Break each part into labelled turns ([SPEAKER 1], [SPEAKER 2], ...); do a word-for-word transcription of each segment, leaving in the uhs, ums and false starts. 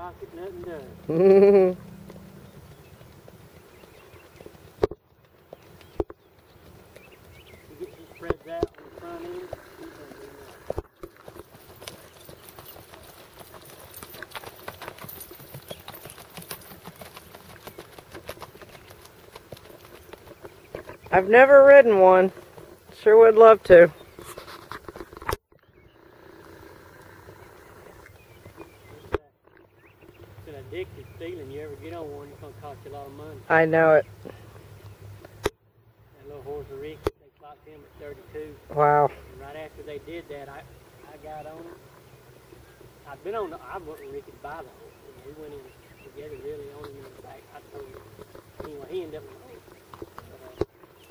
[SPEAKER 1] pocket, nothing does. You get some spreads out on the front end, you can do
[SPEAKER 2] that. I've never ridden one. Sure would love to.
[SPEAKER 1] It's an addictive feeling. You ever get on one, it's going to cost you a lot of money.
[SPEAKER 2] I know it.
[SPEAKER 1] That little horse of Ricky, they clocked him at thirty-two.
[SPEAKER 2] Wow.
[SPEAKER 1] And right after they did that, I, I got on it. I'd been on the, I went with Ricky to buy the horse. And we went in together really on him in the back. I told him. Anyway, he ended up with the horse. But, uh,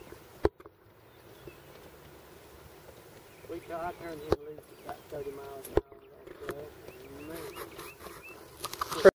[SPEAKER 1] we, I turned him loose at about thirty miles an